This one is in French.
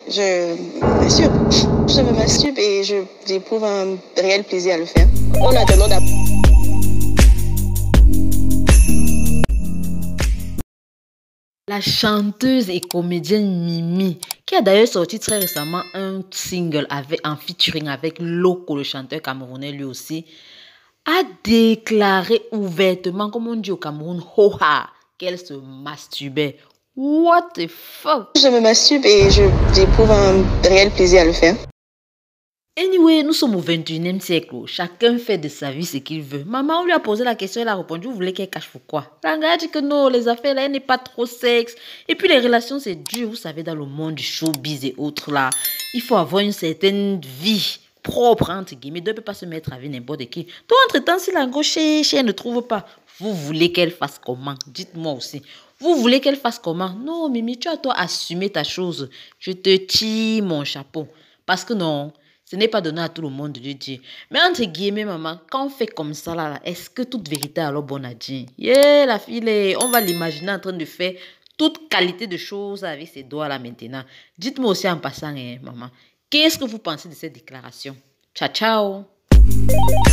Je m'assurbe. Je me masturbe et j'éprouve un réel plaisir à le faire. On a tendance à... La chanteuse et comédienne Mimi, qui a d'ailleurs sorti très récemment un single en featuring avec Loco, le chanteur camerounais lui aussi, a déclaré ouvertement, comme on dit au Cameroun, hoha, qu'elle se masturbait. What the fuck? Je me masturbe et j'éprouve un réel plaisir à le faire. Anyway, nous sommes au 21e siècle. Chacun fait de sa vie ce qu'il veut. Maman, on lui a posé la question, elle a répondu, vous voulez qu'elle cache pourquoi? La gars a dit que non, les affaires là, elle n'est pas trop sexe. Et puis les relations, c'est dur, vous savez, dans le monde du showbiz et autres là. Il faut avoir une certaine vie propre, entre guillemets. Elle ne peut pas se mettre avec n'importe qui. Donc, entre-temps, si la gauche, elle ne trouve pas, vous voulez qu'elle fasse comment? Dites-moi aussi. Vous voulez qu'elle fasse comment? Non, Mimi, tu as toi assumer ta chose. Je te tire mon chapeau. Parce que non, ce n'est pas donné à tout le monde de dire. Mais entre guillemets, maman, quand on fait comme ça, là, est-ce que toute vérité est alors bonne à dire? Yeah, la fille, on va l'imaginer en train de faire toute qualité de choses avec ses doigts là maintenant. Dites-moi aussi en passant, maman, qu'est-ce que vous pensez de cette déclaration? Ciao, ciao!